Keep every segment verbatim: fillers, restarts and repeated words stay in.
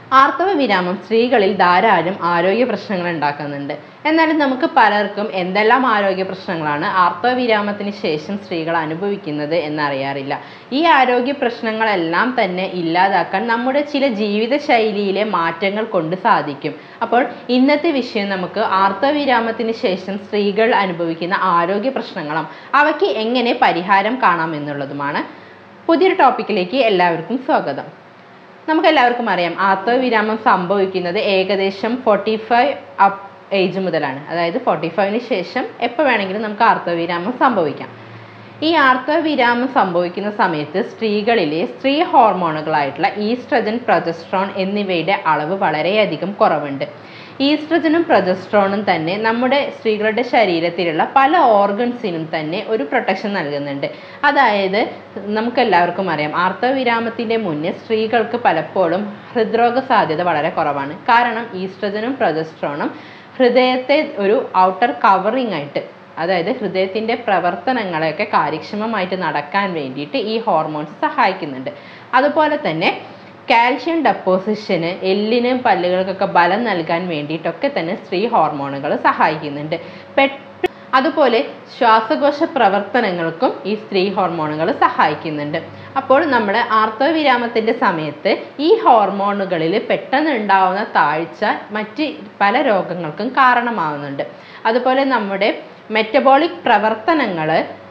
ആർത്തവ വിരാമം സ്ത്രീകളിൽ ധാരാളം ആരോഗ്യ പ്രശ്നങ്ങൾ ഉണ്ടാക്കുന്നുണ്ട്. എന്നാലും നമുക്ക് പലർക്കും എന്തെല്ലാം ആരോഗ്യ പ്രശ്നങ്ങളാണ് ആർത്തവ വിരാമത്തിന് ശേഷം സ്ത്രീകൾ അനുഭവിക്കുന്നത് എന്നറിയാറില്ല. ഈ ആരോഗ്യ പ്രശ്നങ്ങളെല്ലാം തന്നെ ഇല്ലാതാക്കാൻ നമ്മുടെ ചില ജീവിതശൈലിയിലെ മാറ്റങ്ങൾ കൊണ്ട് സാധിക്കും. അപ്പോൾ ഇന്നത്തെ വിഷയം നമുക്ക് ആർത്തവ വിരാമത്തിന് ശേഷം സ്ത്രീകൾ അനുഭവിക്കുന്ന ആരോഗ്യ പ്രശ്നങ്ങളും അവയ്ക്ക് എങ്ങനെ പരിഹാരം കാണാം എന്നുള്ളതുമാണ്. പുതിയൊരു ടോപ്പിക്കിലേക്ക് എല്ലാവർക്കും സ്വാഗതം. നമുക്കെല്ലാവർക്കും അറിയാം, ആർത്തവ വിരാമം സംഭവിക്കുന്നത് ഏകദേശം ഫോർട്ടി ഫൈവ് അപ്പ് ഏജ് മുതലാണ്. അതായത് ഫോർട്ടി ഫൈവിന് ശേഷം എപ്പോൾ വേണമെങ്കിലും നമുക്ക് ആർത്തവ വിരാമം സംഭവിക്കാം. ഈ ആർത്തവ വിരാമം സംഭവിക്കുന്ന സമയത്ത് സ്ത്രീകളിലെ സ്ത്രീ ഹോർമോണുകളായിട്ടുള്ള ഈസ്ട്രജൻ, പ്രൊജസ്ട്രോൺ എന്നിവയുടെ അളവ് വളരെയധികം കുറവുണ്ട്. ഈസ്ട്രജനും പ്രൊജസ്ട്രോണും തന്നെ നമ്മുടെ സ്ത്രീകളുടെ ശരീരത്തിലുള്ള പല ഓർഗൻസിനും തന്നെ ഒരു പ്രൊട്ടക്ഷൻ നൽകുന്നുണ്ട്. അതായത് നമുക്കെല്ലാവർക്കും അറിയാം, ആർത്തവ വിരാമത്തിൻ്റെ മുന്നേ സ്ത്രീകൾക്ക് പലപ്പോഴും ഹൃദ്രോഗ സാധ്യത വളരെ കുറവാണ്. കാരണം ഈസ്ട്രജനും പ്രൊജസ്ട്രോണും ഹൃദയത്തെ ഒരു ഔട്ടർ കവറിങ് ആയിട്ട്, അതായത് ഹൃദയത്തിൻ്റെ പ്രവർത്തനങ്ങളെയൊക്കെ കാര്യക്ഷമമായിട്ട് നടക്കാൻ വേണ്ടിയിട്ട് ഈ ഹോർമോൺസ് സഹായിക്കുന്നുണ്ട്. അതുപോലെ തന്നെ കാൽഷ്യം ഡെപ്പോസിഷന്, എല്ലിന് പല്ലുകൾക്കൊക്കെ ബലം നൽകാൻ വേണ്ടിയിട്ടൊക്കെ തന്നെ സ്ത്രീ ഹോർമോണുകൾ സഹായിക്കുന്നുണ്ട്. പെട്ട് അതുപോലെ ശ്വാസകോശ പ്രവർത്തനങ്ങൾക്കും ഈ സ്ത്രീ ഹോർമോണുകൾ സഹായിക്കുന്നുണ്ട്. അപ്പോൾ നമ്മുടെ ആർത്തവ വിരാമത്തിൻ്റെ സമയത്ത് ഈ ഹോർമോണുകളിൽ പെട്ടെന്ന് ഉണ്ടാവുന്ന താഴ്ച മറ്റ് പല രോഗങ്ങൾക്കും കാരണമാവുന്നുണ്ട്. അതുപോലെ നമ്മുടെ മെറ്റബോളിക് പ്രവർത്തനങ്ങൾ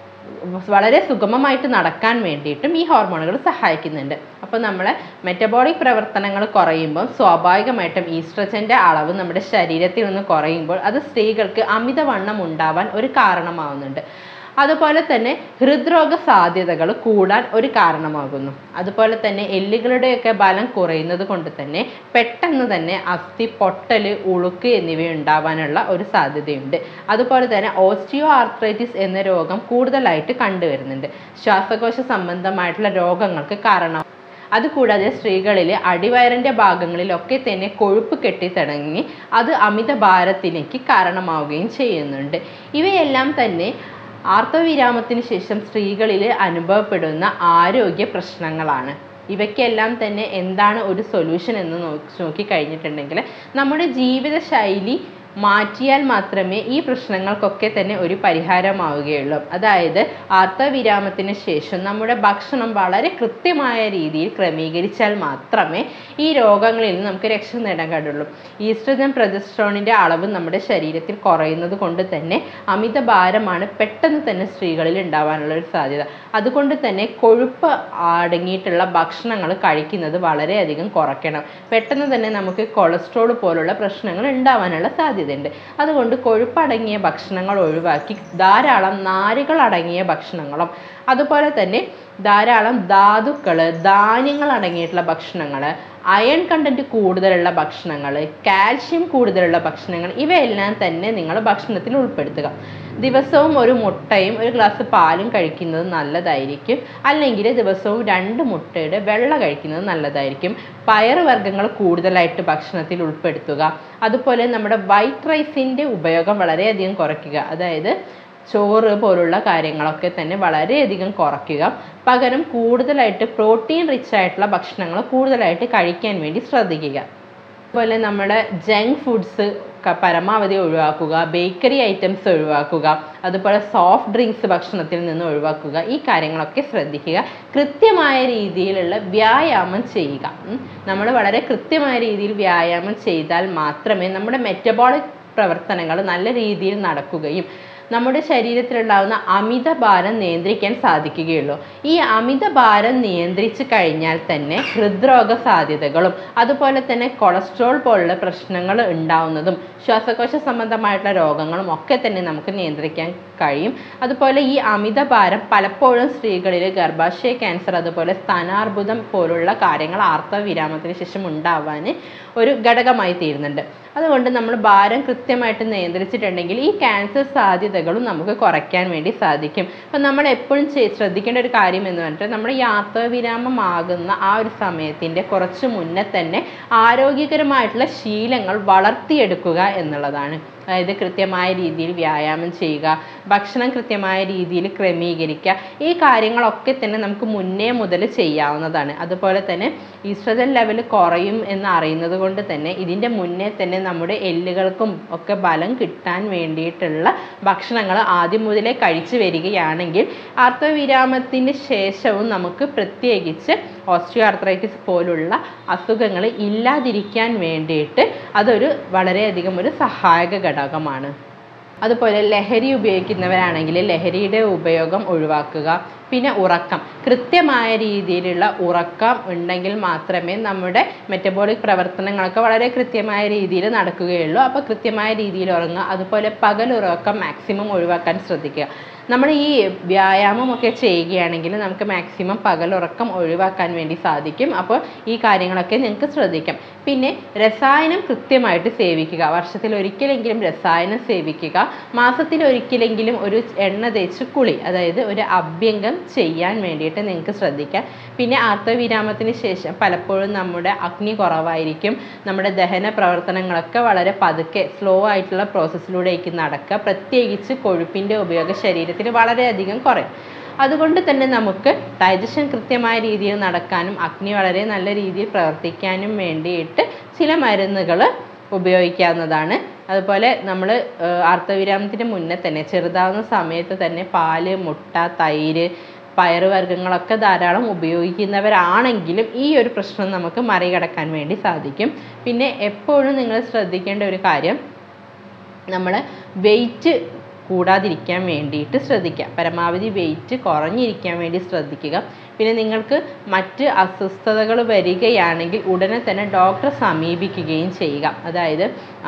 വളരെ സുഗമമായിട്ട് നടക്കാൻ വേണ്ടിയിട്ടും ഈ ഹോർമോണുകൾ സഹായിക്കുന്നുണ്ട്. അപ്പോൾ നമ്മളെ മെറ്റബോളിക് പ്രവർത്തനങ്ങൾ കുറയുമ്പോൾ സ്വാഭാവികമായിട്ടും ഈസ്ട്രജൻ്റെ അളവ് നമ്മുടെ ശരീരത്തിൽ നിന്ന് കുറയുമ്പോൾ അത് സ്ത്രീകൾക്ക് അമിതവണ്ണം ഉണ്ടാവാൻ ഒരു കാരണമാവുന്നുണ്ട്. അതുപോലെ തന്നെ ഹൃദ്രോഗ സാധ്യതകൾ കൂടാൻ ഒരു കാരണമാകുന്നു. അതുപോലെ തന്നെ എല്ലുകളുടെയൊക്കെ ബലം കുറയുന്നത് കൊണ്ട് തന്നെ പെട്ടെന്ന് തന്നെ അസ്ഥി പൊട്ടൽ, ഉളുക്ക് എന്നിവ ഉണ്ടാവാനുള്ള ഒരു സാധ്യതയുണ്ട്. അതുപോലെ തന്നെ ഓസ്റ്റിയോ ആർത്രൈറ്റിസ് എന്ന രോഗം കൂടുതലായിട്ട് കണ്ടുവരുന്നുണ്ട്. ശ്വാസകോശ സംബന്ധമായിട്ടുള്ള രോഗങ്ങൾക്ക് കാരണം. അതുകൂടാതെ സ്ത്രീകളിൽ അടിവയറിൻ്റെ ഭാഗങ്ങളിലൊക്കെ തന്നെ കൊഴുപ്പ് കെട്ടിത്തുടങ്ങി അത് അമിത ഭാരത്തിലേക്ക് കാരണമാവുകയും ചെയ്യുന്നുണ്ട്. ഇവയെല്ലാം തന്നെ ആർത്തവ വിരാമത്തിന് ശേഷം സ്ത്രീകളിൽ അനുഭവപ്പെടുന്ന ആരോഗ്യ പ്രശ്നങ്ങളാണ്. ഇവയ്ക്കെല്ലാം തന്നെ എന്താണ് ഒരു സൊല്യൂഷൻ എന്ന് നോക്കി നോക്കിക്കഴിഞ്ഞിട്ടുണ്ടെങ്കിൽ നമ്മുടെ ജീവിതശൈലി മാറ്റിയാൽ മാത്രമേ ഈ പ്രശ്നങ്ങൾക്കൊക്കെ തന്നെ ഒരു പരിഹാരമാവുകയുള്ളൂ. അതായത് ആർത്തവ വിരാമത്തിന് ശേഷം നമ്മുടെ ഭക്ഷണം വളരെ കൃത്യമായ രീതിയിൽ ക്രമീകരിച്ചാൽ മാത്രമേ ഈ രോഗങ്ങളിൽ നിന്ന് നമുക്ക് രക്ഷ നേടാൻ കഴിയുള്ളൂ. ഈസ്ട്രജൻ, പ്രൊജസ്ട്രോണിൻ്റെ അളവ് നമ്മുടെ ശരീരത്തിൽ കുറയുന്നത് കൊണ്ട് തന്നെ അമിത ഭാരമാണ് പെട്ടെന്ന് തന്നെ സ്ത്രീകളിൽ ഉണ്ടാവാനുള്ള ഒരു സാധ്യത. അതുകൊണ്ട് തന്നെ കൊഴുപ്പ് അടങ്ങിയിട്ടുള്ള ഭക്ഷണങ്ങൾ കഴിക്കുന്നത് വളരെയധികം കുറയ്ക്കണം. പെട്ടെന്ന് തന്നെ നമുക്ക് കൊളസ്ട്രോൾ പോലുള്ള പ്രശ്നങ്ങൾ ഉണ്ടാവാനുള്ള സാധ്യത ഉണ്ട്. അതുകൊണ്ട് കൊഴുപ്പടങ്ങിയ ഭക്ഷണങ്ങൾ ഒഴിവാക്കി ധാരാളം നാരുകൾ അടങ്ങിയ ഭക്ഷണങ്ങളും അതുപോലെ തന്നെ ധാരാളം ധാതുക്കൾ, ധാന്യങ്ങൾ അടങ്ങിയിട്ടുള്ള ഭക്ഷണങ്ങൾ, അയൺ കണ്ടന്റ് കൂടുതലുള്ള ഭക്ഷണങ്ങൾ, കാൽഷ്യം കൂടുതലുള്ള ഭക്ഷണങ്ങൾ ഇവയെല്ലാം തന്നെ നിങ്ങൾ ഭക്ഷണത്തിൽ ഉൾപ്പെടുത്തുക. ദിവസവും ഒരു മുട്ടയും ഒരു ഗ്ലാസ് പാലും കഴിക്കുന്നത് നല്ലതായിരിക്കും. അല്ലെങ്കിൽ ദിവസവും രണ്ട് മുട്ടയുടെ വെള്ള കഴിക്കുന്നത് നല്ലതായിരിക്കും. പയറുവർഗ്ഗങ്ങൾ കൂടുതലായിട്ട് ഭക്ഷണത്തിൽ ഉൾപ്പെടുത്തുക. അതുപോലെ നമ്മുടെ വൈറ്റ് റൈസിൻ്റെ ഉപയോഗം വളരെയധികം കുറയ്ക്കുക. അതായത് ചോറ് പോലുള്ള കാര്യങ്ങളൊക്കെ തന്നെ വളരെയധികം കുറയ്ക്കുക. പകരം കൂടുതലായിട്ട് പ്രോട്ടീൻ റിച്ച് ആയിട്ടുള്ള ഭക്ഷണങ്ങൾ കൂടുതലായിട്ട് കഴിക്കാൻ വേണ്ടി ശ്രദ്ധിക്കുക. അതുപോലെ നമ്മുടെ ജങ്ക് ഫുഡ്സ് പരമാവധി ഒഴിവാക്കുക. ബേക്കറി ഐറ്റംസ് ഒഴിവാക്കുക. അതുപോലെ സോഫ്റ്റ് ഡ്രിങ്ക്സ് ഭക്ഷണത്തിൽ നിന്ന് ഒഴിവാക്കുക. ഈ കാര്യങ്ങളൊക്കെ ശ്രദ്ധിക്കുക. കൃത്യമായ രീതിയിലുള്ള വ്യായാമം ചെയ്യുക. നമ്മൾ വളരെ കൃത്യമായ രീതിയിൽ വ്യായാമം ചെയ്താൽ മാത്രമേ നമ്മുടെ മെറ്റബോളിക് പ്രവർത്തനങ്ങൾ നല്ല രീതിയിൽ നടക്കുകയും നമ്മുടെ ശരീരത്തിലുണ്ടാകുന്ന അമിത ഭാരം നിയന്ത്രിക്കാൻ സാധിക്കുകയുള്ളൂ. ഈ അമിത ഭാരം നിയന്ത്രിച്ചു കഴിഞ്ഞാൽ തന്നെ ഹൃദ്രോഗ സാധ്യതകളും അതുപോലെ തന്നെ കൊളസ്ട്രോൾ പോലുള്ള പ്രശ്നങ്ങൾ ഉണ്ടാവുന്നതും ശ്വാസകോശ സംബന്ധമായിട്ടുള്ള രോഗങ്ങളും ഒക്കെ തന്നെ നമുക്ക് നിയന്ത്രിക്കാൻ കഴിയും. അതുപോലെ ഈ അമിത ഭാരം പലപ്പോഴും സ്ത്രീകളിൽ ഗർഭാശയ ക്യാൻസർ, അതുപോലെ സ്ഥാനാർബുദം പോലുള്ള കാര്യങ്ങൾ ആർത്തവ വിരാമത്തിന് ശേഷം ഉണ്ടാവാൻ ഒരു ഘടകമായി തീരുന്നുണ്ട്. അതുകൊണ്ട് നമ്മൾ ഭാരം കൃത്യമായിട്ട് നിയന്ത്രിച്ചിട്ടുണ്ടെങ്കിൽ ഈ ക്യാൻസർ സാധ്യതകളും നമുക്ക് കുറയ്ക്കാൻ വേണ്ടി സാധിക്കും. അപ്പം നമ്മൾ എപ്പോഴും ശ്രദ്ധിക്കേണ്ട ഒരു കാര്യം എന്ന് പറഞ്ഞിട്ട് നമ്മുടെ ഈ ആർത്തവ വിരാമമാകുന്ന ആ ഒരു സമയത്തിൻ്റെ കുറച്ച് മുന്നേ തന്നെ ആരോഗ്യകരമായിട്ടുള്ള ശീലങ്ങൾ വളർത്തിയെടുക്കുക എന്നുള്ളതാണ്. അതായത് കൃത്യമായ രീതിയിൽ വ്യായാമം ചെയ്യുക, ഭക്ഷണം കൃത്യമായ രീതിയിൽ ക്രമീകരിക്കുക, ഈ കാര്യങ്ങളൊക്കെ തന്നെ നമുക്ക് മുന്നേ മുതൽ ചെയ്യാവുന്നതാണ്. അതുപോലെ തന്നെ ഈസ്ട്രജൻ ലെവൽ കുറയും എന്ന് അറിയുന്നത് കൊണ്ട് തന്നെ ഇതിൻ്റെ മുന്നേ തന്നെ നമ്മുടെ എല്ലുകൾക്കും ഒക്കെ ബലം കിട്ടാൻ വേണ്ടിയിട്ടുള്ള ഭക്ഷണങ്ങൾ ആദ്യം മുതലേ കഴിച്ചു വരികയാണെങ്കിൽ ആർത്തവവിരാമത്തിന് ശേഷവും നമുക്ക് പ്രത്യേകിച്ച് ഓസ്റ്റിയോ ആർത്രൈറ്റിസ് പോലുള്ള അസുഖങ്ങൾ ഇല്ലാതിരിക്കാൻ വേണ്ടിയിട്ട് അതൊരു വളരെയധികം ഒരു സഹായക ഘടകമാണ്. അതുപോലെ ലഹരി ഉപയോഗിക്കുന്നവരാണെങ്കിൽ ലഹരിയുടെ ഉപയോഗം ഒഴിവാക്കുക. പിന്നെ ഉറക്കം, കൃത്യമായ രീതിയിലുള്ള ഉറക്കം ഉണ്ടെങ്കിൽ മാത്രമേ നമ്മുടെ മെറ്റബോളിക് പ്രവർത്തനങ്ങളൊക്കെ വളരെ കൃത്യമായ രീതിയിൽ നടക്കുകയുള്ളൂ. അപ്പോൾ കൃത്യമായ രീതിയിൽ ഉറങ്ങുക. അതുപോലെ പകലുറക്കം മാക്സിമം ഒഴിവാക്കാൻ ശ്രദ്ധിക്കുക. നമ്മൾ ഈ വ്യായാമമൊക്കെ ചെയ്യുകയാണെങ്കിൽ നമുക്ക് മാക്സിമം പകലുറക്കം ഒഴിവാക്കാൻ വേണ്ടി സാധിക്കും. അപ്പോൾ ഈ കാര്യങ്ങളൊക്കെ നിങ്ങൾക്ക് ശ്രദ്ധിക്കാം. പിന്നെ രസായനം കൃത്യമായിട്ട് സേവിക്കുക. വർഷത്തിൽ ഒരിക്കലെങ്കിലും രസായനം സേവിക്കുക. മാസത്തിൽ ഒരിക്കലെങ്കിലും ഒരു എണ്ണ തേച്ച് കുളി, അതായത് ഒരു അഭ്യംഗം ചെയ്യാൻ വേണ്ടിയിട്ട് നിങ്ങൾക്ക് ശ്രദ്ധിക്കാം. പിന്നെ ആർത്തവവിരാമത്തിന് ശേഷം പലപ്പോഴും നമ്മുടെ അഗ്നി കുറവായിരിക്കും. നമ്മുടെ ദഹന പ്രവർത്തനങ്ങളൊക്കെ വളരെ പതുക്കെ സ്ലോ ആയിട്ടുള്ള പ്രോസസ്സിലൂടെയൊക്കെ നടക്കുക. പ്രത്യേകിച്ച് കൊഴുപ്പിൻ്റെ ഉപയോഗം ശരീരത്തിൽ വളരെയധികം കുറയും. അതുകൊണ്ട് തന്നെ നമുക്ക് ഡൈജഷൻ കൃത്യമായ രീതിയിൽ നടക്കാനും അഗ്നി വളരെ നല്ല രീതിയിൽ പ്രവർത്തിക്കാനും വേണ്ടിയിട്ട് ചില മരുന്നുകൾ ഉപയോഗിക്കാവുന്നതാണ്. അതുപോലെ നമ്മൾ ആർത്തവവിരാമത്തിന് മുന്നേ തന്നെ ചെറുതാവുന്ന സമയത്ത് തന്നെ പാല്, മുട്ട, തൈര്, പയറുവർഗ്ഗങ്ങളൊക്കെ ധാരാളം ഉപയോഗിക്കുന്നവരാണെങ്കിലും ഈ ഒരു പ്രശ്നം നമുക്ക് മറികടക്കാൻ വേണ്ടി സാധിക്കും. പിന്നെ എപ്പോഴും നിങ്ങൾ ശ്രദ്ധിക്കേണ്ട ഒരു കാര്യം, നമ്മൾ വെയിറ്റ് കൂടാതിരിക്കാൻ വേണ്ടിയിട്ട് ശ്രദ്ധിക്കുക. പരമാവധി വെയിറ്റ് കുറഞ്ഞിരിക്കാൻ വേണ്ടി ശ്രദ്ധിക്കുക. പിന്നെ നിങ്ങൾക്ക് മറ്റ് അസ്വസ്ഥതകൾ വരികയാണെങ്കിൽ ഉടനെ തന്നെ ഡോക്ടറെ സമീപിക്കുകയും ചെയ്യുക. അതായത്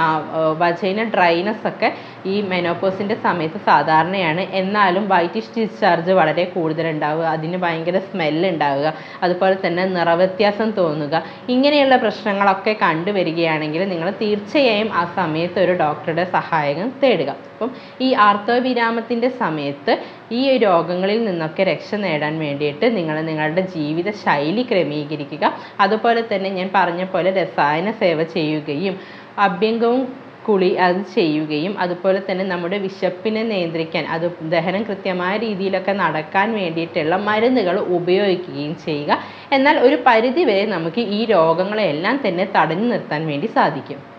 വജൈന ഡ്രൈനസ് ഒക്കെ ഈ മെനോപോസിൻ്റെ സമയത്ത് സാധാരണയാണ്. എന്നാലും വൈറ്റിഷ് ഡിസ്ചാർജ് വളരെ കൂടുതലുണ്ടാവുക, അതിന് ഭയങ്കര സ്മെല്ല് ഉണ്ടാവുക, അതുപോലെ തന്നെ നിറവ്യത്യാസം തോന്നുക, ഇങ്ങനെയുള്ള പ്രശ്നങ്ങളൊക്കെ കണ്ടുവരികയാണെങ്കിൽ നിങ്ങൾ തീർച്ചയായും ആ സമയത്ത് ഒരു ഡോക്ടറുടെ സഹായം തേടുക. അപ്പം ഈ ആർത്തവവിരാമത്തിൻ്റെ സമയത്ത് ഈ രോഗങ്ങളിൽ നിന്നൊക്കെ രക്ഷ നേടാൻ വേണ്ടിയിട്ട് നിങ്ങൾ നിങ്ങളുടെ ജീവിത ശൈലി ക്രമീകരിക്കുക. അതുപോലെ തന്നെ ഞാൻ പറഞ്ഞ പോലെ രസായന സേവ ചെയ്യുകയും അഭ്യംഗവും കുളി അത് ചെയ്യുകയും അതുപോലെ തന്നെ നമ്മുടെ വിശപ്പിനെ നിയന്ത്രിക്കാൻ, അത് ദഹനം കൃത്യമായ രീതിയിലൊക്കെ നടക്കാൻ വേണ്ടിയിട്ടുള്ള മരുന്നുകൾ ഉപയോഗിക്കുകയും ചെയ്യുക. എന്നാൽ ഒരു പരിധി വരെ നമുക്ക് ഈ രോഗങ്ങളെല്ലാം തന്നെ തടഞ്ഞു നിർത്താൻ വേണ്ടി സാധിക്കും.